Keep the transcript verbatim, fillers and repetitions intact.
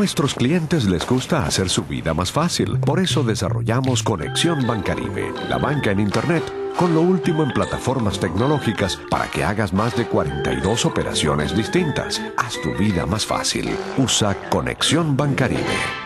nuestros clientes les gusta hacer su vida más fácil. Por eso desarrollamos Conexión Bancaribe, la banca en Internet, con lo último en plataformas tecnológicas para que hagas más de cuarenta y dos operaciones distintas. Haz tu vida más fácil. Usa Conexión Bancaribe.